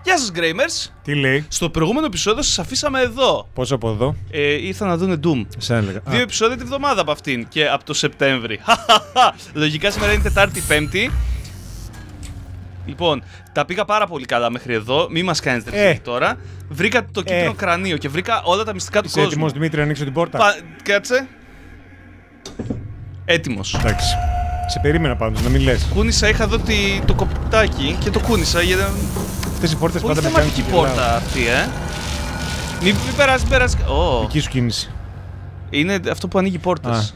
Γεια σας, Γκρέιμερς. Τι λέει? Στο προηγούμενο επεισόδιο σας αφήσαμε εδώ. Πόσο από εδώ? Ήρθαν να δούνε Doom. Σαν έλεγα. 2 επεισόδια τη βδομάδα από αυτήν και από το Σεπτέμβρη. Λογικά σήμερα είναι Τετάρτη-Πέμπτη. Λοιπόν, τα πήγα πάρα πολύ καλά μέχρι εδώ. Μη μας κάνεις τρελή τώρα. Βρήκα το κίτρινο κρανίο και βρήκα όλα τα μυστικά του κόσμου. Είσαι έτοιμος, Δημήτρη, να ανοίξω την πόρτα? Κάτσε. Έτοιμος. Εντάξει. Σε περίμενα πάντως, να μην λες. Κούνησα, είχα δω το κοπτάκι και το κούνησα γιατί. Αυτές οι πόρτες Πολύ πάντα με κάνουν θεματική πόρτα αυτή, Μην περάσει. Δική σου κίνηση. Είναι αυτό που ανοίγει πόρτες.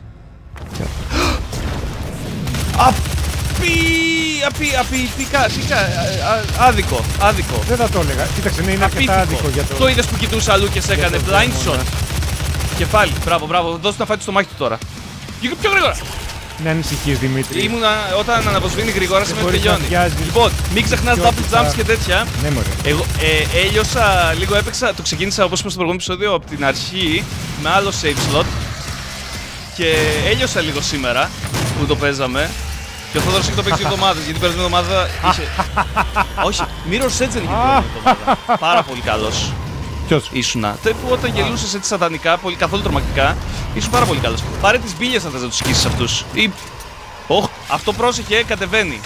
Άδικο. Δεν θα το έλεγα. Κοίταξε, ναι, είναι αρκετά άδικο για το. Το είδες που κοιτούσε αλλού και σε έκανε blind shot. Κεφάλι, μπράβο. Δώσ' να φάει στο μάχη του τώρα. Πιο γρήγορα. Μην ανησυχείς, Δημήτρη. Ήμουνα όταν αναβοσβήνει γρήγορα σε με τελειώνει. Λοιπόν, μην ξεχνάς double jumps και τέτοια. Ναι, μωρέ. Εγώ έλειωσα λίγο, έπαιξα, το ξεκίνησα όπως είπα στο προηγούμενο επεισόδιο από την αρχή με άλλο save slot. Και έλειωσα λίγο σήμερα που το παίζαμε. Και ο Θόδωρος έχει το παίξει 2 εβδομάδες, γιατί την περασμένη εβδομάδα είχε. Όχι, Mirror's Edge δεν είχε την περασμένη εβδομάδα. Πάρα πολύ καλός. Ποιος? Ήσουνα. Όταν γελούσες έτσι σατανικά, καθόλου τρομακτικά, ήσουν πάρα πολύ καλός. Πάρε τις μπίλιες αν θες να τους σκίσεις αυτούς. Αυτό πρόσεχε, κατεβαίνει.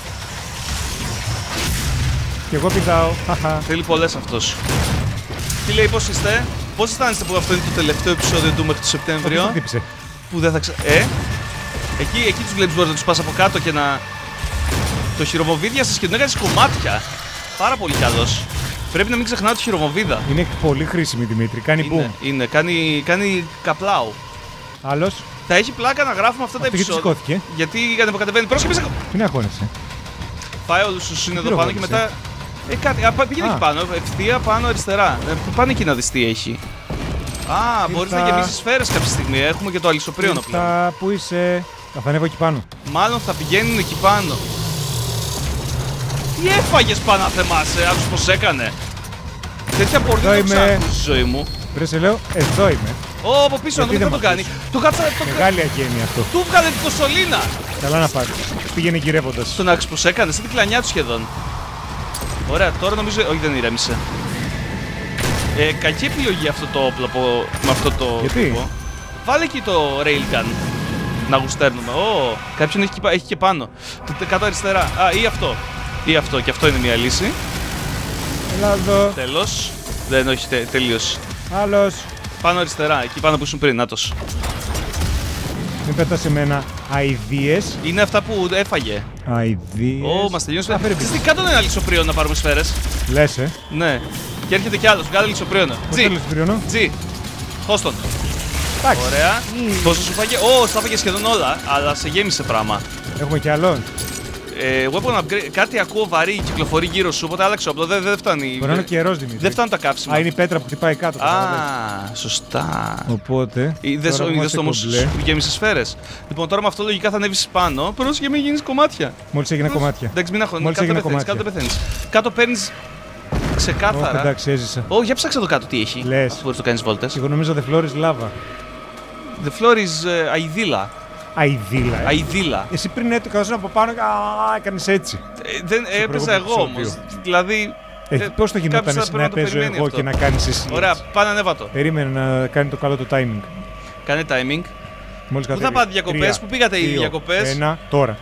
Και εγώ πηδάω. Θέλει πολλές αυτός. Τι λέει, πώς είστε? Πώς αισθάνεστε που αυτό είναι το τελευταίο επεισόδιο του μέχρι το Σεπτέμβριο? Χτύπησε. Που δεν θα εκεί τους βλέπεις, μπορείς να τους πας από κάτω και να. Το χειρομοβίδια σας και τον έκανες κομμάτια. Πάρα πολύ καλός. Πρέπει να μην ξεχνάω τη χειρομοβίδα. Είναι πολύ χρήσιμη, Δημήτρη. Κάνει boom. Είναι. Κάνει καπλάου. Άλλος. Θα έχει πλάκα να γράφουμε αυτά τα επεισόδια. Σηκώθηκε. Γιατί κατεβαίνει. Πρόσεχε. Μην αγχώνεσαι. Πάει όλους τους είναι εδώ πάνω και μετά. Πήγαινε εκεί πάνω. Ευθεία πάνω αριστερά. Πάνε εκεί να δεις τι έχει. Μπορείς να γεμίσεις σφαίρες κάποια στιγμή. Έχουμε και το αλυσοπρίωνο πλέον. Πού είσαι? Θα ανέβω εκεί πάνω. Μάλλον θα πηγαίνουν εκεί πάνω. Τι έφαγες πάνω, θεμάσαι, άκουσες πως έκανε. Τέτοια πορτή δεν ξάκουσα στη ζωή μου. Πρέπει σε λέω, εδώ είμαι. Από πίσω, νομίζω θα το κάνει. Του κάτσα. Μεγάλη αγένεια αυτό. Του βγάλε την κοσολίνα. Καλά να πάρει. Πήγαινε γυρεύοντας. Τον άκουσες πως έκανε, σαν την κλανιά του σχεδόν. Ωραία, τώρα νομίζω. Όχι, δεν ηρέμησε. Κακή επιλογή αυτό το όπλο με αυτό το. Γιατί? Βάλε εκεί το railgun. Να γουστέρνουμε. Κάποιον έχει και πάνω. Κάτω αριστερά. Ή αυτό. Και αυτό είναι μια λύση. Έλα εδώ. Τέλος. Δεν, όχι, τελείωσε. Άλλος. Πάνω αριστερά, εκεί πάνω που ήσουν πριν. Νάτος. Μην πέτας σε μένα αηδίες. Είναι αυτά που έφαγε. Αηδίες. Μας τελειώνει. Τι κάτω ένα λησοπρίωνο να πάρουμε σφαίρες. Λες, Ναι. Και έρχεται κι άλλος. Βγάλε λησοπρίωνο. Τζι. Χώστον. Ωραία. Πόσο σου φάγε? Σου φάγε σχεδόν όλα, αλλά σε γέμισε πράγμα. Έχουμε κι άλλον. Weapon upgrade, κάτι ακούω βαρύ κυκλοφορεί γύρω σου, οπότε άλλαξε όπλο. Δεν φτάνει. Μπορεί να είναι καιρός, Δημήτρη. Δεν φτάνουν τα κάψιμα. Είναι η πέτρα που χτυπάει κάτω. Σωστά. Οπότε. Είδες όμως που γέμισε σφαίρες. Λοιπόν, τώρα με αυτό λογικά θα ανέβεις πάνω. Πρόσεχε μην γίνεις κομμάτια. Μόλις έγινε κομμάτια. Εντάξει, μην αγχώνεσαι. Κάτω πεθαίνεις. Κάτω παίρνεις ξεκάθαρα. Εντάξει, έζησα. Για ψάξε εδώ κάτω τι έχει. Λες. Μπορείς να το κάνεις βόλτες. Εγώ νομίζω The Floor is lava. The Floor is αηδίλα. Αηδίλα. Εσύ πριν έτυχα από πάνω και έκανες έτσι. Δεν έπαιζα εγώ όμως. Δηλαδή. Πώς το γινόταν εσύ να παίζω εγώ και να κάνεις εσύ? Ωραία, πάνε ανέβατο. Περίμενε να κάνει το καλό το timing. Κάνε timing. Μόλις πού θα πάτε διακοπές, πού πήγατε οι διακοπές? Τώρα.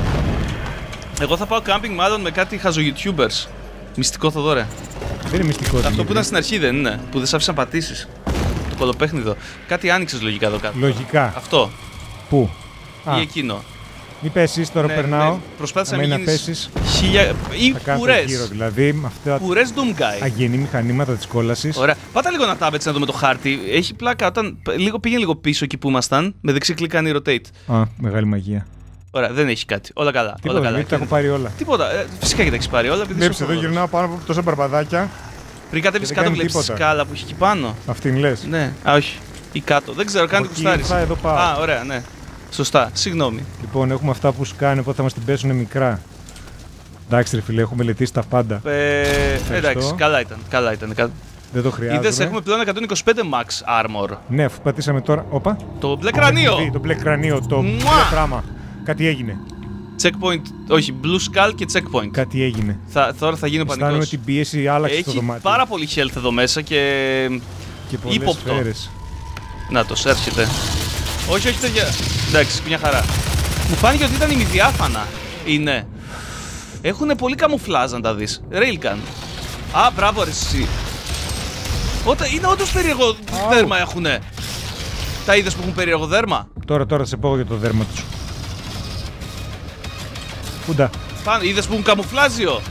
Εγώ θα πάω κάμπινγκ μάλλον με κάτι χαζο YouTubers. Μυστικό Θοδωρέ. Δεν είναι μυστικό. Αυτό που ήταν στην αρχή δεν είναι, που δεν σ' άφησαν πατήσεις. Το κολοπέχνιδο. Κάτι άνοιξες λογικά εδώ κάτω. Λογικά. Αυτό. Πού? Ή εκείνο. Μην πέσεις, τώρα περνάω. Προσπάθησα να μην πέσεις. Ή πουρές. Δηλαδή, με αυτά πουρές Doom Guy. αγενή μηχανήματα της κόλασης. Ωραία. Πάτα λίγο να τάπετς να δούμε το χάρτη. Έχει πλάκα όταν πήγαινε λίγο πίσω εκεί που ήμασταν. Με δεξί κλικ κάνει rotate. Μεγάλη μαγεία. Ωραία, δεν έχει κάτι. Όλα καλά. Τίποτα, όλα καλά. Τα έχω πάρει όλα. Τίποτα. Φυσικά και τα έχεις πάρει όλα. Βλέπεις εδώ γυρνάω πάνω από τόσα μπαρμπαδάκια. Πριν κατέβεις κάτω, βλέπεις τη σκάλα που έχει εκεί πάνω. Αυτήν λες? Ναι, όχι. Ή κάτω. Δεν ξέρω, κάνει κουστάρις. Εδώ πάω. Ωραία, ναι. Σωστά, συγγνώμη. Λοιπόν, έχουμε αυτά που σκάνε, οπότε θα μας την πέσουν μικρά. Εντάξει, ρε φίλε, έχουμε μελετήσει τα πάντα. Εντάξει, καλά ήταν. Δεν το χρειάζεται. Είδες, έχουμε πλέον 125 max armor. Ναι, αφού πατήσαμε τώρα. Όπα. Το μπλε κρανίο! Το μπλε κρανίο, το μπλε πράγμα. Κάτι έγινε. Checkpoint, όχι, Blue Skull και checkpoint. Κάτι έγινε. Τώρα θα γίνει ο πανικός. Αισθάνομαι την πίεση, άλλαξε Έχει το δωμάτιο. πάρα πολύ health εδώ μέσα και πολλές ύποπτο. σφαίρες. Να το, έρχεται. Όχι, όχι τέτοια. Εντάξει, μια χαρά. Μου φάνηκε ότι ήταν ημιδιάφανα. Είναι. Έχουνε πολύ καμουφλάζ να τα δεις. Railgun. Α, μπράβο ρε εσύ. Είναι όντως περίεργο δέρμα έχουνε. Τα είδες που έχουν περίεργο δέρμα? Τώρα σε πω για το δέρμα τους. Πούντα. Πάνω, είδες που έχουν καμουφλάζιο.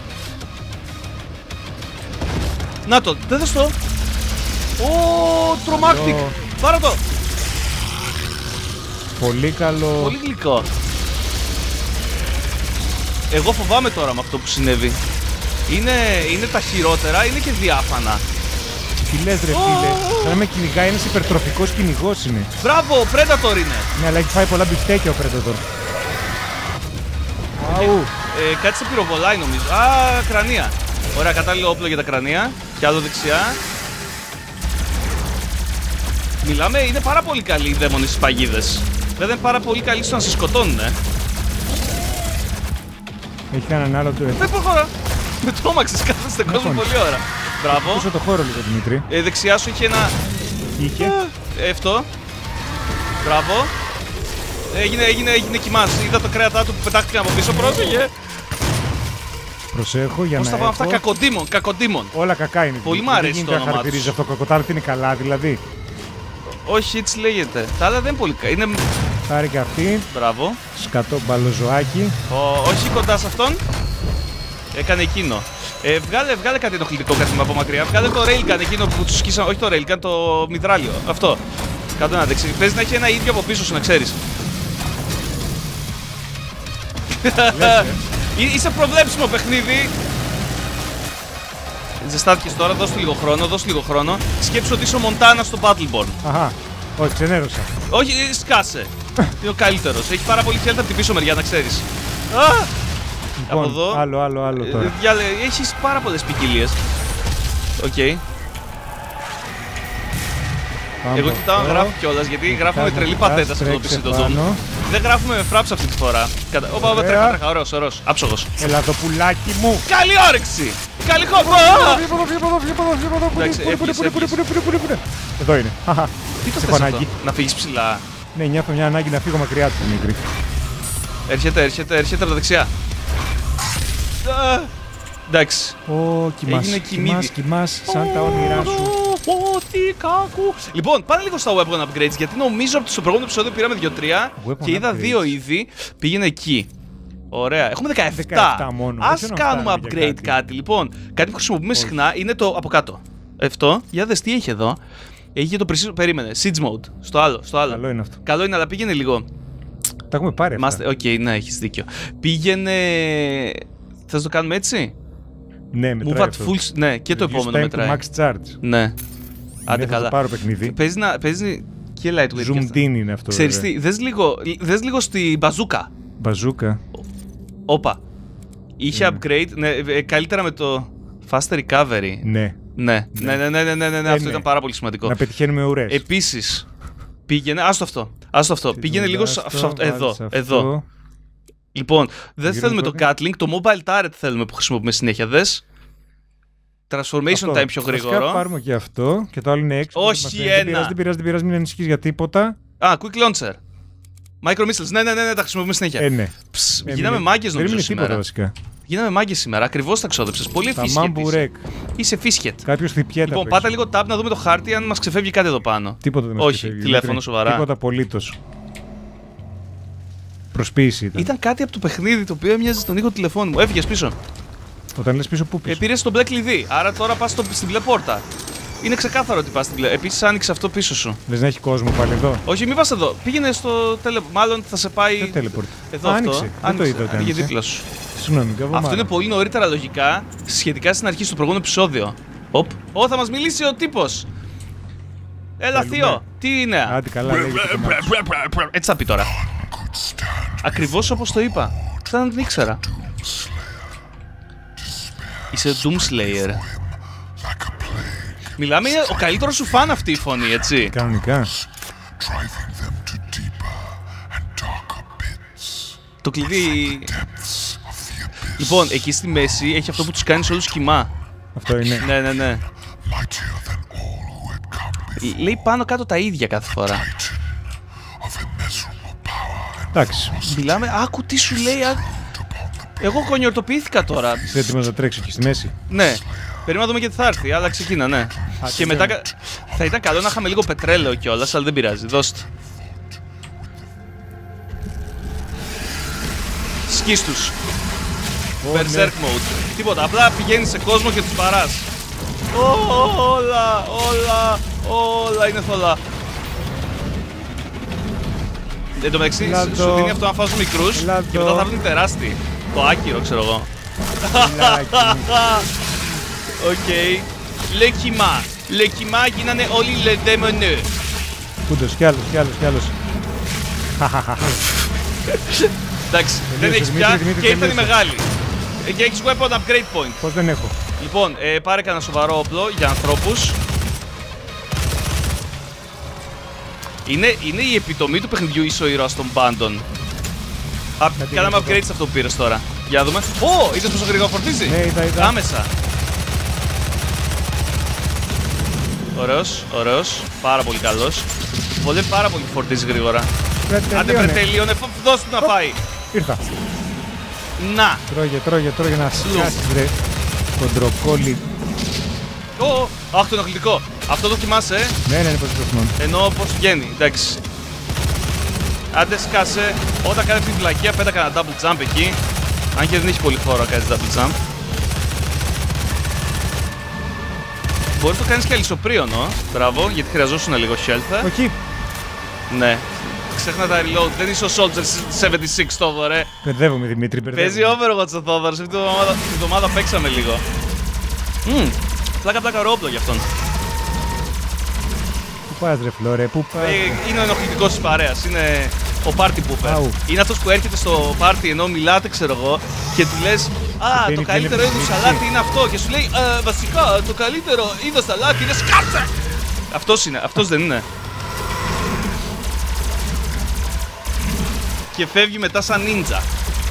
Να το, δεν δες το. Ω, τρομάκτικ. Πάρε το. Πολύ καλό. Πολύ γλυκό. Εγώ φοβάμαι τώρα με αυτό που συνέβη. Είναι τα χειρότερα, είναι και διάφανα. Τι λες ρε φίλε, σαν να με κυνηγάει ένας υπερτροφικός κυνηγός είναι. Μπράβο, Predator είναι. Ναι, αλλά έχει φάει πολλά μπιφτέκια ο Predator. Αου. Κάτι σε πυροβολάει νομίζω. Α, κρανία. Ωραία, κατάλληλο όπλο για τα κρανία. Και άλλο δεξιά. Μιλάμε, είναι πάρα πολύ καλοί οι δαίμονες στις παγίδες. Βέβαια είναι πάρα πολύ καλοί στο να σε σκοτώνουν, Έχει κανέναν άλλο του. Δεν προχωρά. Με τρόμαξες, κάθεστε κόσμο πολύ ώρα. Μπράβο. Πούσε το χώρο λίγο, Δημήτρη. Δεξιά σου είχε ένα. Είχε. Αυτό. Μπράβο. Έγινε κοιμάς. Είδα το κρέατά του που πετάχτηκαν από πίσω. Πρόσεχε. Προσέχω για Πώς να τα πάμε έχω... αυτά, κακοντήμον. Όλα κακά είναι. Πολύ μ' αρέσει το όνομά τους. Αυτό κακοτάρ είναι καλά, δηλαδή. Όχι, έτσι λέγεται. Τα άλλα δεν είναι πολύ καλά. Είναι... Πάρε και αυτή. Μπράβο. Σκατό μπαλοζωάκι. Όχι κοντά σε αυτόν. Έκανε εκείνο. Βγάλε κάτι ενοχλητικό κάτι από μακριά. Βγάλε το railgun εκείνο που του σκίσαν. Όχι το railgun, το μητράλιο. Αυτό. Κάτω να δεξί. Παίζει να έχει ένα ίδιο από πίσω σου, να ξέρεις. Είσαι προβλέψιμο παιχνίδι. Ζεστάθηκες τώρα, δώσ' του λίγο χρόνο. Σκέψου ότι είσαι ο Μοντάνα στο Battleborn. Αχα. Όχι, ξενέρωσα. Όχι, σκάσε. Είναι ο καλύτερος. Έχει πάρα πολύ health από την πίσω μεριά, να ξέρεις. Λοιπόν, από εδώ. Άλλο τώρα. Έχεις πάρα πολλές ποικιλίες. Οκ. Εγώ κοιτάω να γράφω κιόλας γιατί γράφουμε τρελή πατέτα σε αυτό το PC το Doom. Δεν γράφουμε με fraps αυτή τη φορά. Όπα, τρέχα, ωραίος, άψογος. Έλα το πουλάκι μου. Καλή όρεξη! Καλή κόμπο! Εδώ είναι. Τι το θες αυτό, να φύγεις ψηλά? Ναι, νιώθω μια ανάγκη να φύγω μακριά του, Δημήτρη. Έρχεται από τα δεξιά. Εντάξει. Κοιμάς σαν τα όνειρά σου. Λοιπόν, πάνε λίγο στα weapon upgrades γιατί νομίζω από το προηγούμενο επεισόδιο πήραμε 2-3 και είδα 2 ήδη. Πήγαινε εκεί. Ωραία, έχουμε 17 μόνο. Ας κάνουμε upgrade κάτι. Λοιπόν, κάτι που χρησιμοποιούμε συχνά είναι το από κάτω. Αυτό, για δες τι έχει εδώ. Έχει το precision, περίμενε, siege mode. Στο άλλο. Καλό είναι αυτό. Καλό είναι, αλλά πήγαινε λίγο. Τα έχουμε πάρει αυτά. Οκ, ναι, έχεις δίκιο. Πήγαινε. Θες να το κάνουμε έτσι? Ναι, μετράει αυτό. Ναι, και το επόμενο μετράει. Max charge. Ναι. Άντε καλά. Θα το πάρω παιχνίδι. Παίζει και lightweight. Zoomed in είναι αυτό. Ξέρεις τι, δες λίγο στη μπαζούκα. Μπαζούκα. Όπα. Είχε upgrade, ναι, καλύτερα με το faster recovery. Ναι, αυτό ήταν πάρα πολύ σημαντικό. Να πετυχαίνουμε ουρές. Επίσης, πήγαινε, άστο αυτό. Πήγαινε λίγο εδώ. Λοιπόν, δεν θέλουμε το Gatling, το mobile turret θέλουμε που χρησιμοποιούμε συνέχεια, δες. Transformation time πιο γρήγορο. Θα πάρουμε και αυτό και το άλλο είναι έξω. Όχι ένα. Δεν πειράζει, μην ανησυχείς για τίποτα. Quick launcher. Micro missiles, ναι, τα χρησιμοποιούμε συνέχεια. Ναι. Γίναμε μάγκες νομίζω σήμερα. Βασικά. Γίναμε μάγκες σήμερα, ακριβώς τα ξόδεψες. Πολύ φίσχετ. Είσαι φίσχετ. Κάποιος χτυπιέται. Λοιπόν, πάτα λίγο tab να δούμε το χάρτη αν μας ξεφεύγει κάτι εδώ πάνω. Τίποτα δεν μας ξεφεύγει. Όχι, τηλέφωνο σοβαρά. Τίποτα απολύτως. Προσποίηση ήταν. Ήταν κάτι από το παιχνίδι το οποίο έμοιαζε στον ήχο του τηλεφώνου μου. Έφυγες πίσω. Όταν λες πίσω, πού πίσω? Πήρες το μπλε κλειδί, άρα τώρα πας στην μπλε πόρτα. Είναι ξεκάθαρο ότι πας στην μπλε. Επίσης άνοιξε αυτό πίσω σου. Λες να έχει κόσμο πάλι εδώ? Όχι, μην πας εδώ. Πήγαινε στο μάλλον θα σε πάει. Το teleport. Εδώ άνοιξε. Δεν το είδα. Ανοίγε δίπλα σου. Συγγνώμη, αυτό είναι πολύ νωρίτερα λογικά σχετικά στην αρχή στο προηγούμενο επεισόδιο. Θα μας μιλήσει ο τύπος. Έλα, Θείο, τι είναι? Άντε καλά, έτσι θα πει τώρα. Ακριβώς όπως το είπα. Σαν να την ήξερα. Είσαι Doomslayer. Μιλάμε για ο καλύτερος σου φαν αυτή η φωνή, έτσι. Κανονικά. Το κλειδί... Λοιπόν, εκεί στη μέση έχει αυτό που τους κάνει σε όλους κύμα. Αυτό είναι. Ναι, ναι, ναι. Λέει πάνω κάτω τα ίδια κάθε φορά. Εντάξει. Μιλάμε, άκου τι σου λέει. Εγώ κονιορτοποιήθηκα τώρα. Είσαι έτοιμος να τρέξω εκεί στη μέση. Ναι. Περίμενα να δούμε και τι θα έρθει, αλλά ξεκίνα, ναι. Και μετά θα ήταν καλό να είχαμε λίγο πετρέλαιο κιόλας, αλλά δεν πειράζει. Δώστε. Σκίστους. Berserk mode. Τίποτα, απλά πηγαίνεις σε κόσμο και τους παράς. Όλα είναι θολά. Εν τω μεταξύ, σου δίνει αυτό να φας μικρούς και μετά θα βρουν τεράστιοι. Το άκυρο, ξέρω εγώ. Οκ. Le Kima γίνανε όλοι le démons. Κούντος, κι άλλος. Εντάξει, δεν έχεις πια και ήρθαν οι μεγάλοι. Και έχεις weapon upgrade point. Πώς δεν έχω. Λοιπόν, πάρε κανένα σοβαρό όπλο για ανθρώπους. Είναι η επιτομή του παιχνιδιού είσαι ο ήρωας των πάντων. Κάναμε upgrade σε αυτό που πήρες τώρα. Για να δούμε. Είδες πόσο γρήγορα φορτίζει. Ναι, είδα. Άμεσα. Ωραίος. Πάρα πολύ καλός. Βολεύει πάρα πολύ που φορτίζει γρήγορα. Άντε βρε τελείωνε, δώσ' του να φάει. Ήρθα. Να. Τρώγε να σκάσεις βρε. Κοντροκόλλη. Αχ, το ενοχλητικό. Αυτό το θυμάσαι, Ναι, πώς το θυμάμαι. ενώ πώς βγαίνει, εντάξει. Άντε σκάσε, όταν κάνεις την φυλακία πέτα κανένα double jump εκεί. Αν και δεν έχει πολύ χώρο να κάνεις double jump. Μπορείς να το κάνεις και αλυσοπρίωνο, μπράβο, γιατί χρειαζόσουν λίγο health. Όχι. Ναι. Ξέχνα τα reload, δεν είσαι ο Soldier 76 Θόδωρ, ρε. Μπερδεύομαι Δημήτρη, Παίζει Overwatch ο Θόδωρ, σε αυτή την εβδομάδα παίξαμε λίγο. Πλάκα ρόπλο για αυτόν. Πού πας ρε Φλόρε, πού πας. Είναι ο ενοχλητικός της παρέας, είναι ο party pooper. Είναι αυτός που έρχεται στο party ενώ μιλάτε, ξέρω εγώ, και του λες το καλύτερο είδος σαλάτι είναι αυτό. Και σου λέει βασικά το καλύτερο είδος σαλάτι είναι σκάτσα. Αυτός είναι, αυτός δεν είναι. Και φεύγει μετά σαν νίντζα.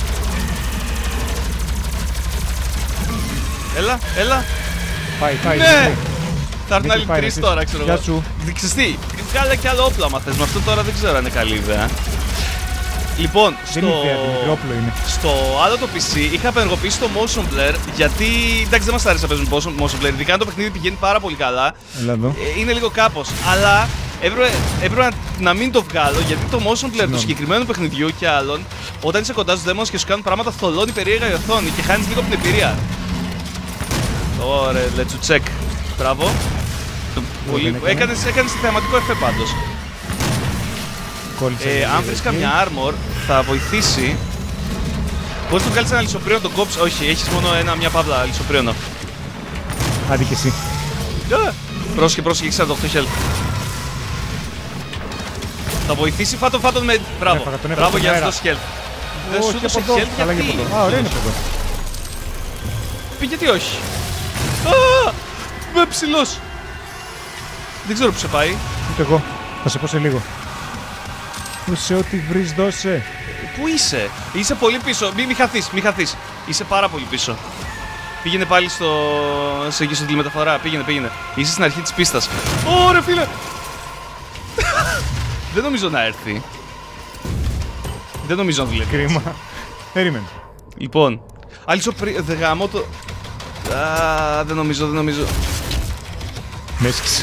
Έλα. Πάει. Ναι! Θα έρθουν άλλοι τρεις τώρα, ξέρω εγώ. Γεια σου. Ξέρεις τι, βγάλε κι άλλο όπλα άμα θες. Με αυτό τώρα δεν ξέρω αν είναι καλή ιδέα. Λοιπόν, στο άλλο το PC είχα απενεργοποιήσει το motion blur γιατί εντάξει δεν μας αρέσει να παίζουμε motion blur. Ειδικά αν το παιχνίδι πηγαίνει πάρα πολύ καλά. Είναι λίγο κάπως. Αλλά έπρεπε να μην το βγάλω γιατί το motion blur του συγκεκριμένου παιχνιδιού και άλλων όταν είσαι κοντά στους demos και σου κάνουν πράγματα θολώνει περίεργα η οθόνη και χάνεις λίγο από την εμπειρία. Ωραία, let's check. Μπράβο. Έκανες θεαματικό εφέ πάντως. Αν βρεις καμιά armor θα βοηθήσει. Μπορείς να βγάλεις ένα λησοπρίωνο τον κόψεις. Όχι, έχεις μόνο μια παύλα λησοπρίωνο. Άντε και εσύ. Πρόσεχε, έχεις 48 health. Θα βοηθήσει, φάτον με... Μπράβο για να δώσει health. Δεν σου δώσει health γιατί... Ωραία είναι από εδώ. Γιατί όχι. Με ψηλός. Δεν ξέρω που σε πάει. Ούτε εγώ. Θα σε πω σε λίγο. Σε ό,τι βρεις δώσε. Πού είσαι? Είσαι πολύ πίσω. Μη χαθείς. Είσαι πάρα πολύ πίσω. Πήγαινε πάλι σε τηλεμεταφορά. Πήγαινε. Είσαι στην αρχή της πίστας. Ωραία φίλε. Δεν νομίζω να έρθει. Δεν νομίζω να δουλεύει. Κρίμα. Περίμενε. Λοιπόν. Δεν γαμώ το... δεν νομίζω. Με έσκησε.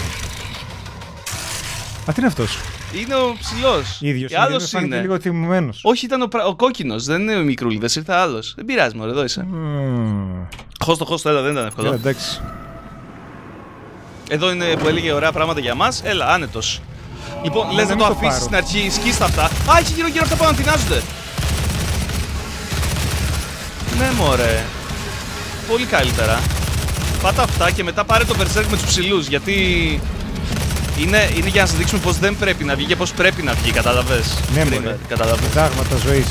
Τι είναι αυτός? Είναι ο ψηλός. Ίδιος και άλλος είναι. Λίγο θυμωμένος. Όχι, ήταν ο κόκκινος. Δεν είναι ο μικρούλιδας, ήρθε άλλος. Δεν πειράζει, μωρέ, εδώ είσαι. Χώστο, έλα, δεν ήταν εύκολο. Εντάξει. Εδώ είναι που έλεγε ωραία πράγματα για μας. Έλα, άνετος. Λοιπόν, λες να το αφήσεις στην αρχή, σκίστα αυτά. Έχει γύρω αυτά που ανατινάζονται. Ναι, μωρέ. Πολύ καλύτερα. Πάτα αυτά και μετά πάρε το Berserk με τους ψηλούς, γιατί είναι για να σας δείξουμε πως δεν πρέπει να βγει και πως πρέπει να βγει, κατάλαβες? Ναι, μωρέ. Δάγματα ζωής.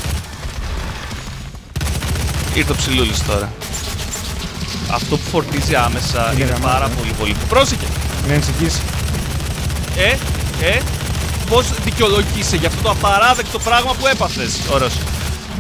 Ήρθε ο ψηλούλης τώρα. Αυτό που φορτίζει άμεσα είναι πάρα πολύ. Πρόσεχε! Ναι, ενσυχείς. Πώς δικαιολογείσαι για αυτό το απαράδεκτο πράγμα που έπαθες? Ωραίος.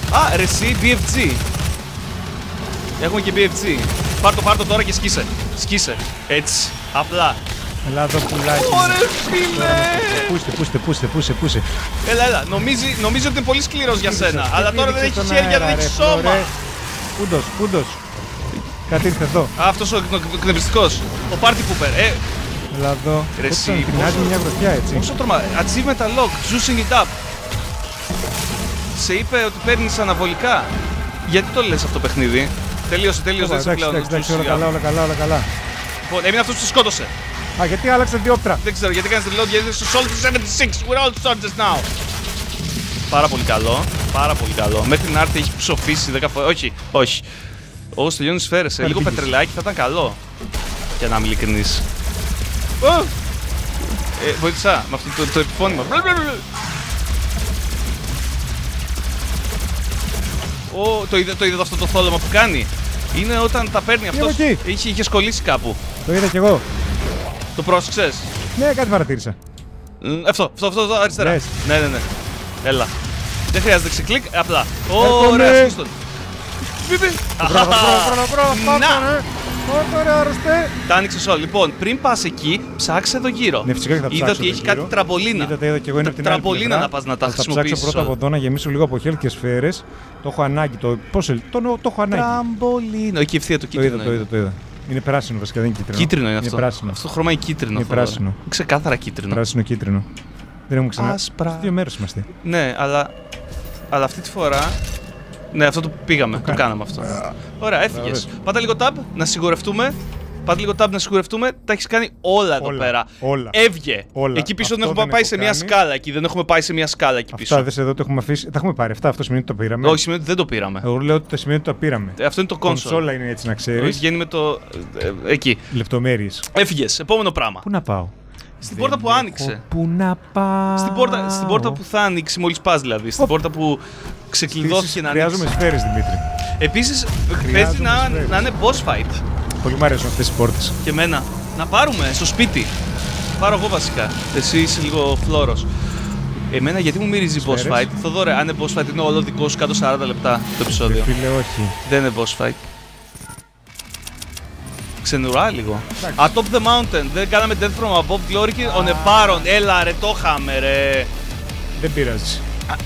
Α, ρε εσύ, BFG. Έχουμε και BFG. Πάρ' το τώρα και σκίσε. Σκίσε. Έτσι. Απλά. Έλα εδώ πουλάκι. Ωραία, φίλε! Πούσε. Έλα. Νομίζει ότι είναι πολύ σκληρός για σένα. Αλλά τώρα δεν έχει χέρια, δεν έχει σώμα. Πούντος. Κάτι ήρθε εδώ. Α, αυτός ο εκνευριστικός. Ο Party Pooper. Έλα εδώ. Ρε εσύ, την άλλη μια γροθιά έτσι. Πόσο τρομά. Achievement unlock. Juicing it up. Σε είπε ότι παίρνεις αναβολικά. Γιατί το λες αυτό το παιχνίδι? Τελείωσε, δεν είσαι πλέον. Εντάξει, όλα καλά. Λοιπόν, έμεινε αυτός που σε σκότωσε. Α, γιατί άλλαξε διόπτρα. Δεν ξέρω γιατί κάνεις reload, γιατί είσαι στο Soldier 76. We're all soldiers now. Πάρα πολύ καλό. Μέχρι να έρθει έχει ψοφήσει 10 φορές. Όχι. Όσο τελειώνει σφαίρες. Λίγο πετρελάκι θα ήταν καλό. Για να είμαι ειλικρινής. Βοήθησα με αυτό το επιφώνημα. Το είδατε αυτό το θόλωμα που κάνει? Είναι όταν τα παίρνει αυτός. Είχε σκολήσει κάπου. Το είδα κι εγώ. Το πρόσεξες? Ναι, κάτι παρατήρησα. Αυτό, αριστερά. Ναι. Έλα. Δεν χρειάζεται ξεκλικ, απλά. Ωραία, σκίστον. Μπράβο. Ωραία, αρρωστέ. Τα άνοιξες όλα. Λοιπόν, πριν πας εκεί, ψάξε εδώ γύρω. Ναι, φυσικά και θα ψάξω. Είδα ότι έχει κάτι τραμπολίνα. Είδα και εγώ είναι από την άλλη πλευρά. Τραμπολίνα να πας να τα χρησιμοποιήσεις. Θα ψάξω πρώτα από εδώ να γεμίσω λίγο από health και σφαίρες. Το έχω ανάγκη. Το έχω ανάγκη. Τραμπολίνο. Εκεί ευθεία το κίτρινο. Το είδα. Είναι πράσινο βασικά, δεν είναι κίτρινο. Κίτρινο είναι αυτό. Πράσινο. Αυτό το χρώμα είναι κίτρινο. Είναι πράσινο. Ξεκάθαρα κίτρινο. Πράσινο-κίτρινο. Δεν έχουμε ξανά. Άσπρα. 2 μέρες είμαστε. Ναι, αλλά αυτή τη φορά. Ναι, αυτό το πήγαμε. Το κάναμε αυτό. Ωραία, έφυγες. Πάτα λίγο tab να σιγουρευτούμε. Τα έχεις κάνει όλα εδώ πέρα. Έβγε. Εκεί πίσω δεν έχουμε πάει σε μια σκάλα. Εκεί δεν έχουμε πάει σε μια σκάλα εκεί πίσω. Αυτά δες εδώ το έχουμε αφήσει. Τα έχουμε πάρει. Αυτό σημαίνει ότι το πήραμε. Όχι, σημαίνει ότι δεν το πήραμε. Εγώ λέω ότι το σημαίνει ότι το πήραμε. Αυτό είναι το console. Κονσόλα είναι έτσι να ξέρεις. Βγαίνει με το. Εκεί. Λεπτομέρειες. Έφυγες. Επόμενο πράγμα. Πού να πάω? Στην πόρτα που άνοιξε. Πού να πάω? Στην πόρτα που θα ανοίξει μόλις πας δηλαδή. Στην πόρτα που ξεκλειδώθηκε να ανοίξει. Χρειάζομαι σφαίρες, Δημήτρη. Επίσης παίζει να είναι boss fight. Πολύ μου αρέσουν αυτές οι πόρτες. Και εμένα. Να πάρουμε στο σπίτι. Πάρω εγώ βασικά. Εσύ είσαι λίγο φλόρος. Εμένα γιατί μου μυρίζει boss fight? Θοδωρέ, αν είναι boss fight είναι όλο δικό σου κάτω 40 λεπτά το επεισόδιο. Φίλε, όχι. Δεν είναι boss fight. Ξενουρά λίγο. Atop the mountain. Δεν κάναμε death from above glory και on a baron. Έλα ρε, το είχαμε ρε. Δεν πειράζει.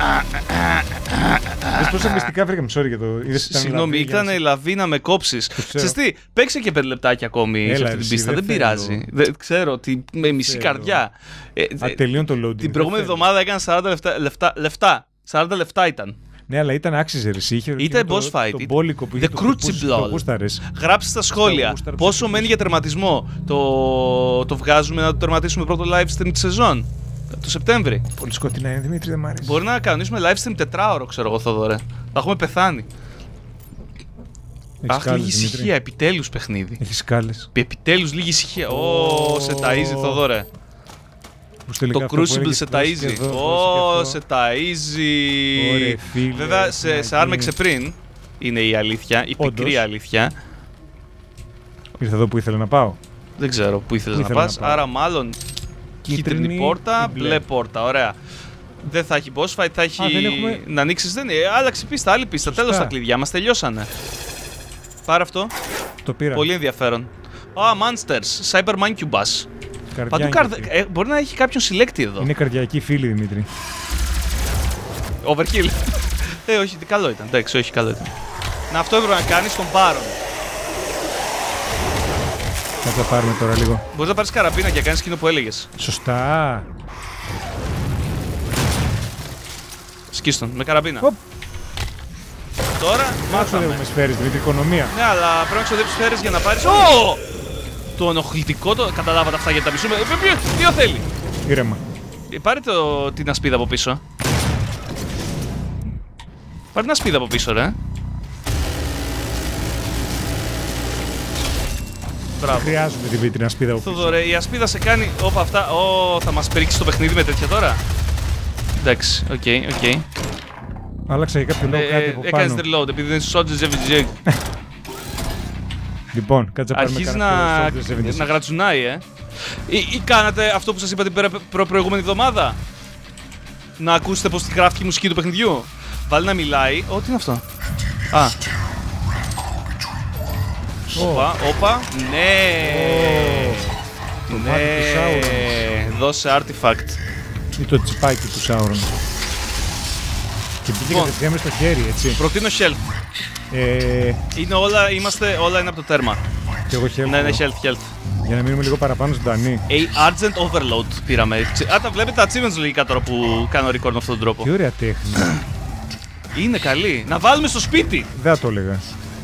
Δες πόσα μυστικά βρήκαμε, sorry για το... Συγγνώμη, ήταν η λαβή να με κόψεις. Ξέρεις τι, παίξε και 5 λεπτάκια ακόμη σε αυτή την πίστα, δεν πειράζει. Ξέρω ότι με μισή καρδιά. Ατελείων το loading. Την προηγούμενη εβδομάδα έκανε 40 λεφτά. 40 λεφτά ήταν. Ναι, αλλά ήταν άξιζε ρε. Ήταν boss fight. Το μπόλικο που είχε το Crucible. Γράψτε στα σχόλια πόσο μένει για τερματισμό. Το βγάζουμε να το τερματίσουμε πρώτο live stream τη σεζόν. Το Σεπτέμβρη. Πολύ σκοτεινά είναι, Δημήτρη, δεν μ' αρέσει. Μπορεί να κανονίσουμε live stream 4ωρο, ξέρω εγώ, Θοδωρέ. Θα έχουμε πεθάνει. Αχ, λίγη ησυχία, επιτέλους παιχνίδι. Έχει σκάλες. Επιτέλους λίγη ησυχία. Σε ταΐζει, Θοδωρέ. Το Crucible σε ταΐζει. Σε ταΐζει. Βέβαια, σε άρμεξε πριν. Είναι η αλήθεια, η πικρή αλήθεια. Ήρθε εδώ που ήθελα να πάω. Δεν ξέρω που ήθελες να πας, άρα μάλλον. Κίτρινη πόρτα, μπλε πόρτα, ωραία. Δεν θα έχει boss fight, θα έχει. Να ανοίξεις, δεν είναι. Άλλαξε πίστα, άλλη πίστα. Τέλος τα κλειδιά μας τελειώσανε. Πάρε αυτό. Το πήρα. Πολύ ενδιαφέρον. Monsters, Cyber Mancubus. Παντού μπορεί να έχει κάποιον συλλέκτη εδώ. Είναι καρδιακή φίλη, Δημήτρη. Overkill. Όχι, καλό ήταν. Εντάξει, όχι, καλό ήταν. Να αυτό έπρεπε να κάνεις τον Baron. Θα το πάρουμε τώρα λίγο. Μπορείς να πάρεις καραμπίνα και να κάνεις εκείνο που έλεγες. Σωστά. Σκίστον, με καραμπίνα. Τώρα μάθαμε. Με σφαίρες, Δημήτρη, οικονομία. Ναι, αλλά πρέπει να ξοδέψεις σφαίρες για να πάρεις. Το ενοχλητικό το καταλάβατε αυτά γιατί τα μισούμε. Ποιο θέλει? Ήρεμα. Πάρε την ασπίδα από πίσω. Πάρε την ασπίδα από πίσω, ρε. Χρειάζομαι την ασπίδα από πίσω. Θοδωρέ, η ασπίδα σε κάνει. Όπα αυτά. Θα μας πρίξει το παιχνίδι με τέτοια τώρα. Εντάξει, οκ. Άλλαξα για κάποιο λόγο κάτι από πάνω. Έκανες reload επειδή δεν είσαι Soldier 76. Λοιπόν, κάτσε να πάρουμε αρχίζει να γρατσουνάει, ή κάνατε αυτό που σας είπα την προηγούμενη εβδομάδα. Να ακούσετε πως τη γράφει η μουσική του παιχνιδιού. Βάλει να μιλάει. Ω, τι είναι αυτό. Α. Όπα. Ναι. Ναι. Δώσε artifact. Ή το τσιπάκι του Σάουρον. Και πήγε κατευθείαν στο χέρι, έτσι. Προτείνω shelf. Είναι όλα είναι από το τέρμα. Και εγώ health. Ναι, health. Για να μείνουμε λίγο παραπάνω ζωντανοί. Argent Overload πήραμε. Τα βλέπετε τα achievements λογικά τώρα που κάνω record με αυτόν τον τρόπο. Τι ωραία τέχνη. Είναι καλή. Να βάλουμε στο σπίτι. Δεν το έλεγα.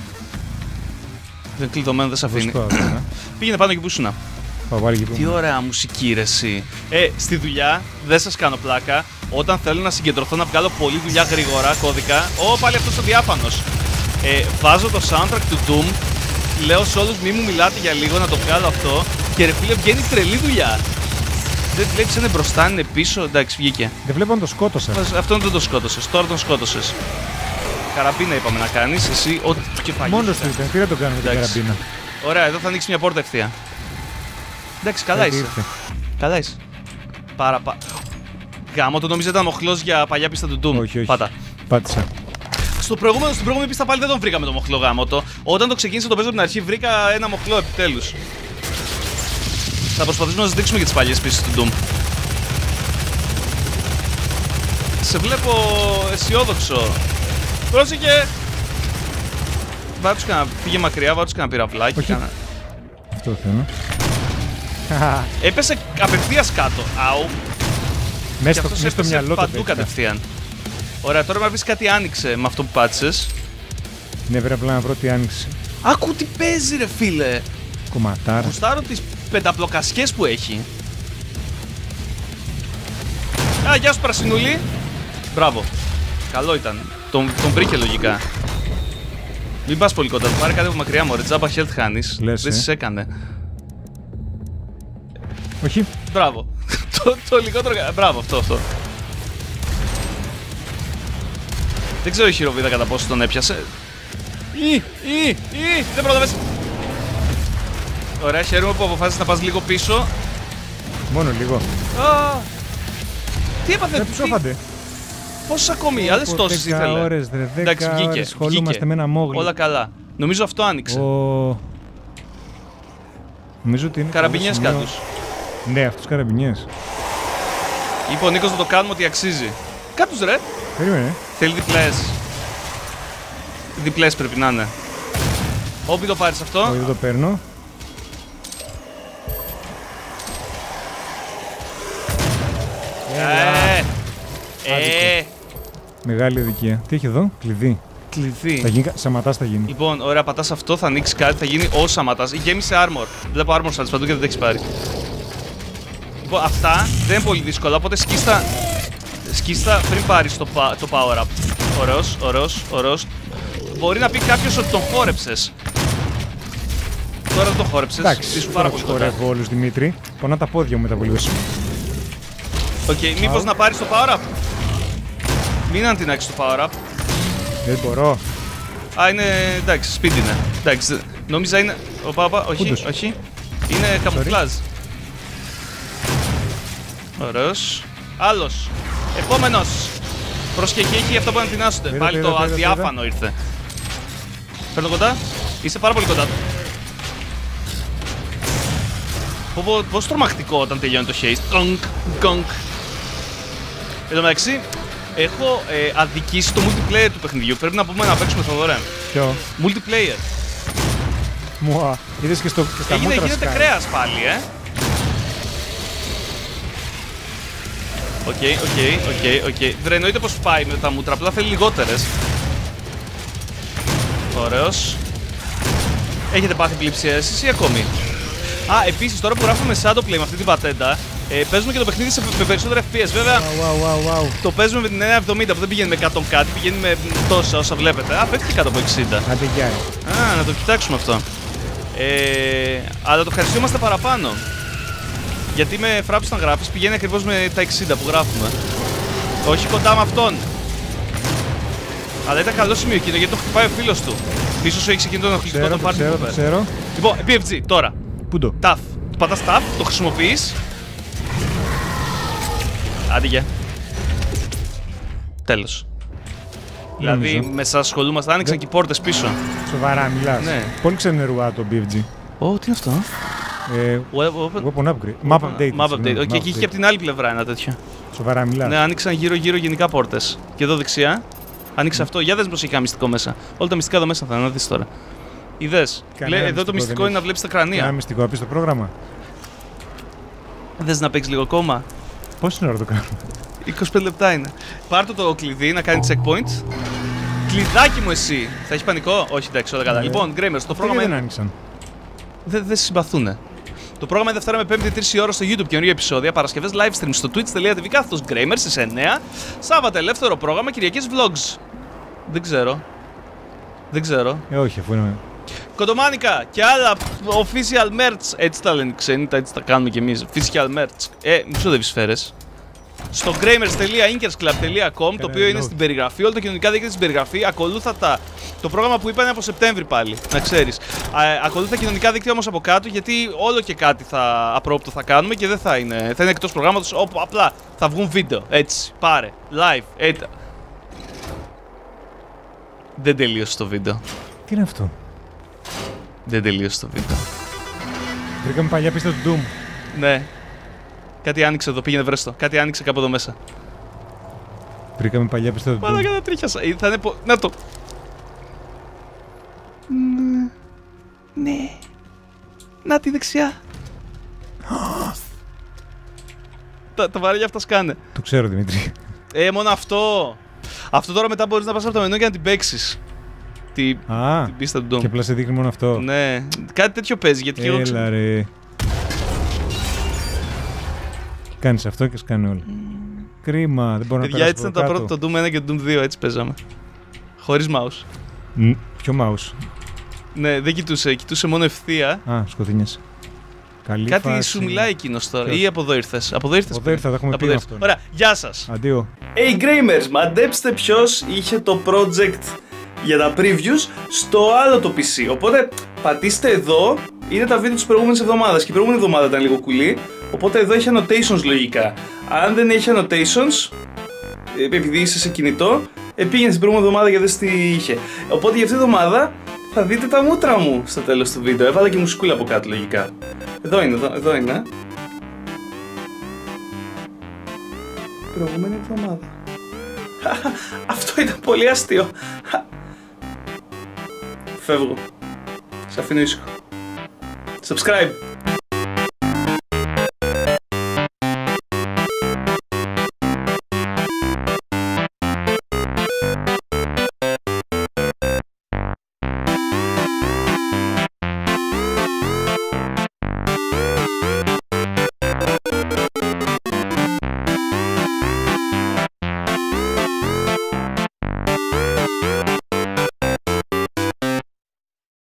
Δεν κλειδωμένο, δεν σε αφήνει. Βοσκό, Πήγαινε πάνω εκεί που ήσουνα. Τι ωραία μουσική ρε εσύ. Στη δουλειά, δεν σας κάνω πλάκα. Όταν θέλω να συγκεντρωθώ να βγάλω πολλή δουλειά γρήγορα, κώδικα. Πάλι αυτός ο διάφανος. Βάζω το soundtrack του Doom. Λέω σε όλους μη μου μιλάτε για λίγο να το βγάλω αυτό. Και ρε φίλε, βγαίνει τρελή δουλειά. Δεν βλέπεις αν είναι μπροστά, είναι πίσω. Εντάξει, βγήκε. Δεν βλέπω αν το σκότωσα. Αυτόν δεν το σκότωσες. Τώρα τον σκότωσες. Καραμπίνα είπαμε να κάνεις. Εσύ, ό,τι του κεφάλι. Μόνος του ήταν. Τι να το κάνουμε την καραμπίνα. Ωραία, εδώ θα ανοίξει μια πόρτα ευθεία. Εντάξει, καλά είσαι. Καλά είσαι. Γάμο, το νόμιζα ήταν μοχλός για παλιά πίστα του Doom. Όχι. Πάτα. Πάτησα. Στην προηγούμενη πίστα πάλι δεν τον βρήκαμε το μοχλό γάμο. Όταν το ξεκίνησα το παίζω από την αρχή, βρήκα ένα μοχλό επιτέλους. Θα προσπαθήσουμε να σας δείξουμε και τις παλιές πίστες του Doom. Σε βλέπω αισιόδοξο. Πρόσεχε! Πήγε μακριά, βάτσου κανένα πυραυλάκι. Αυτό θέλω. Έπεσε απευθείας κάτω. Αου. Μέσα στο μυαλό του παντού κατευθείαν. Ωραία, τώρα να πεις κάτι άνοιξε με αυτό που πάτησες. Ναι, πρέπει απλά να βρω τι άνοιξε. Άκου τι παίζει ρε φίλε. Κομματάρα. Γουστάρω τις πενταπλοκασιές που έχει. Γεια σου πρασινούλη. Μπράβο. Καλό ήταν. Τον βρήκε λογικά. Μην πας πολύ κοντά, πάρε κάτι από μακριά μου, ρε τζάμπα health χάνεις. Δεν σε έκανε. Όχι. Μπράβο. το λιγότερο. Μπράβο, αυτό. Δεν ξέρω η χειροβίδα κατά πόσο τον έπιασε. Δεν πρόλαβες. Ωραία, χαίρομαι που αποφάσισες να πας λίγο πίσω. Μόνο λίγο. Τι έπαθε, ψόφαντε. Πόσες ακόμη, άλλες τόσες ήθελε. Ώρες, ρε, 10 ώρες ασχολούμαστε με ένα μόγλι. Όλα καλά. Νομίζω αυτό άνοιξε. Νομίζω ότι είναι. Καραμπινιές κάτους. Ναι, αυτούς καραμπινιές. Είπε ο Νίκος να το κάνουμε ότι αξίζει. Κάτους ρε. Περίμενε. Θέλει διπλές. Διπλές πρέπει να είναι. Όπι το πάρεις αυτό. Όχι, δεν το παίρνω. Μεγάλη αδικία. Τι έχει εδώ, κλειδί. Κλειδί. Σαματάς θα γίνει. Λοιπόν, ωραία, πατάς αυτό, θα ανοίξει κάτι, θα γίνει ο Σαματάς. Γέμισε armor. Βλέπω armor σαν παντού και δεν τα έχεις πάρει. Λοιπόν, αυτά δεν είναι πολύ δύσκολα, οπότε σκίστα πριν πάρεις το power up. Ωραίος. Μπορεί να πει κάποιος ότι τον χόρεψες. Τώρα δεν τον χόρεψες. Εντάξει, ήσουν πάρα πολύ κοντά. Χορεύω όλους, Δημήτρη. Πονά τα πόδια μου μετά από λίγο. Οκ, μήπως να πάρεις το power up. Μην αντινάξεις το power up. Δεν μπορώ. Είναι εντάξει, speed είναι. Εντάξει, νόμιζα είναι. Όχι. Είναι καμουφλάζ. Ωραίος. Άλλος. Επόμενος. Προσοχή, έχει αυτό που αντινάσσονται. Πάλι το αδιάφανο ήρθε. Φέρνω κοντά. Είσαι πάρα πολύ κοντά του. Πόσο τρομακτικό όταν τελειώνει το haste. Γκονγκ. Εν τω μεταξύ, έχω αδικήσει το multiplayer του παιχνιδιού. Πρέπει να πούμε να παίξουμε Θοδωρέ. Ποιο? Multiplayer. Μουα. Είδες και στα μούτρα γίνεται κρέας πάλι, Οκ. Δεν εννοείται πως πάει με τα μούτρα, απλά θέλει λιγότερες. Ωραίος. Έχετε πάθει πλειψία εσείς ή ακόμη? Επίσης τώρα που γράφουμε Shadowplay με αυτή την πατέντα, παίζουμε και το παιχνίδι με περισσότερα FPS. Βέβαια, το παίζουμε με την 970 που δεν πηγαίνει με 100 κάτι, πηγαίνει με τόσα όσα βλέπετε. Παίχτηκε κάτω από 60. Να το κοιτάξουμε αυτό. Αλλά το ευχαριστούμαστε παραπάνω. Γιατί με fraps όταν γράφεις πηγαίνει ακριβώς με τα 60 που γράφουμε. Όχι κοντά με αυτόν. Αλλά ήταν καλό σημείο εκείνο γιατί το χτυπάει ο φίλος του. Πίσω σου έχει εκείνο το ενοχλητικό το πάρτι που ξέρω. Λοιπόν, BFG τώρα. Πού το? Ταφ. Πατάς ταφ, το χρησιμοποιείς. Άντε γεια. Τέλος. Δηλαδή, μέσα ασχολούμαστε, άνοιξαν και οι πόρτες πίσω. Σοβαρά μιλάς. Ναι. Πολύ ξενερουά το BFG. Ω, τι είναι αυτό. Weapon upgrade. Map update. Map update. Και εκεί είχε από την άλλη πλευρά ένα τέτοιο. Σοβαρά μιλάς. Ναι, άνοιξαν γύρω-γύρω γενικά πόρτες. Και εδώ δεξιά. Άνοιξε αυτό. Για δες πως έχει ένα μυστικό μέσα. Όλα τα μυστικά εδώ μέσα θα είναι, να δεις τώρα. Είδες. Εδώ το μυστικό είναι να βλέπεις τα κρανία. Ένα μυστικό απ' στο πρόγραμμα. Θες να παίξεις λίγο ακόμα. Πόση ώρα το κάνουμε. 25 λεπτά είναι. Πάρ' το κλειδί να κάνει checkpoint. Κλειδάκι μου εσύ. Θα έχει πανικό. Όχι, εντάξει, όλα καλά. Λοιπόν, Γκρέμερς, το πρόγραμμα. Δεν άνοιξαν. Δεν συμπαθούνε. Το πρόγραμμα είναι Δευτέρα με 5η 3 η ώρα στο YouTube, καινούργια επεισόδια. Παρασκευές live stream στο twitch.tv Γκρέμερ στις 9. Σάββατα ελεύθερο πρόγραμμα, Κυριακές vlogs. Δεν ξέρω. Όχι, αφού είναι. Κοντομάνικα και άλλα official merch. Έτσι τα λένε ξένοι, έτσι τα κάνουμε κι εμείς. Official merch. Μη ξοδεύεις σφαίρες. Στο gramers.inkersclub.com, το οποίο είναι στην περιγραφή. Όλα τα κοινωνικά δίκτυα στην περιγραφή. Ακολούθα το πρόγραμμα που είπα είναι από Σεπτέμβρη πάλι, να ξέρεις. Ακολούθα κοινωνικά δίκτυα όμως από κάτω, γιατί όλο και κάτι απρόπτω θα κάνουμε και δεν θα είναι. Θα είναι εκτός προγράμματος, όπου απλά θα βγουν βίντεο. Έτσι, πάρε, live, έτσι. Δεν τελείωσε το βίντεο. Τι είναι αυτό. Δεν τελείωσε το βίντεο. Βρήκαμε παλιά πίστα του Doom. Ναι. Κάτι άνοιξε εδώ, πήγαινε βρες το. Κάτι άνοιξε κάπου εδώ μέσα. Βρήκαμε παλιά πίστα του Doom. Μαλάκα τα τρίχιασα. Θα είναι να το. Ναι. Να τη δεξιά. Τα βαριά αυτά σκάνε. Το ξέρω, Δημήτρη. Μόνο αυτό. Αυτό τώρα μετά μπορείς να πας από το μενού και να την παίξεις. Την πίστα του Doom. Και απλά σε δείχνει μόνο αυτό. Ναι. Κάτι τέτοιο παίζει γιατί και εγώ ξέρω. Έλα ρε. Κάνεις αυτό και σκάνε όλοι. Κρίμα, δεν μπορώ να περάσω. Έτσι ήταν τα πρώτα, το Doom 1 και το Doom 2, έτσι παίζαμε. Χωρίς mouse. Ποιο mouse. Ναι, δεν κοιτούσε μόνο ευθεία. Σκοτεινιές. Καλή κάτι φάση. Σου μιλάει εκείνος τώρα, ή από εδώ ήρθες. Από εδώ ήρθες, θα έχουμε πει αυτό. Ωραία, γεια σας. Αντίο. Hey Gramers, μαντέψτε ποιος είχε το project για τα previews στο άλλο το PC. Οπότε πατήστε εδώ, είναι τα βίντεο της προηγούμενης εβδομάδας. Και η προηγούμενη εβδομάδα ήταν λίγο κουλή. Οπότε εδώ έχει annotations λογικά. Αν δεν έχει annotations, επειδή είσαι σε κινητό, πήγαινε στην προηγούμενη εβδομάδα και δες τι είχε. Οπότε για αυτή τη εβδομάδα θα δείτε τα μούτρα μου στο τέλος του βίντεο. Έβαλα και μουσικούλα από κάτω λογικά. Εδώ είναι. Προηγούμενη εβδομάδα. Αυτό ήταν πολύ αστείο. Φεύγω. Σε αφήνω ήσυχο. Subscribe.